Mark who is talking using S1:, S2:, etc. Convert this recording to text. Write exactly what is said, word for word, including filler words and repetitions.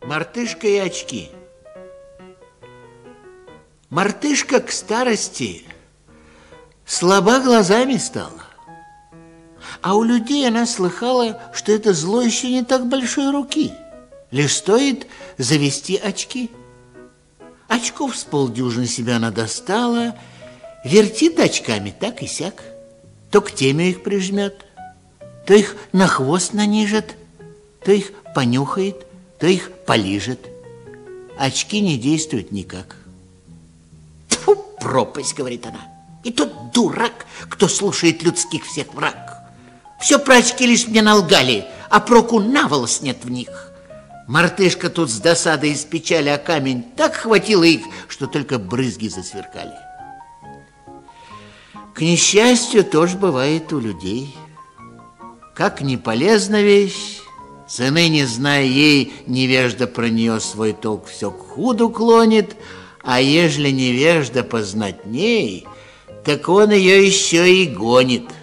S1: Мартышка и очки. Мартышка к старости слаба глазами стала. А у людей она слыхала, что это зло еще не так большой руки. Лишь стоит завести очки. Очков с полдюжины себя она достала, вертит очками так и сяк. То к теме их прижмет, то их на хвост нанижет, то их понюхает, то их полижет. Очки не действуют никак. Тьфу, пропасть, говорит она. И тот дурак, кто слушает людских всех враг. Все про очки лишь мне налгали, а проку наволос нет в них. Мартышка тут с досадой и с печали о камень так хватило их, что только брызги засверкали. К несчастью, тоже бывает у людей. Как не полезна вещь, цены не зная ей, невежда про нее свой толк все к худу клонит, а ежели невежда познатней, так он ее еще и гонит.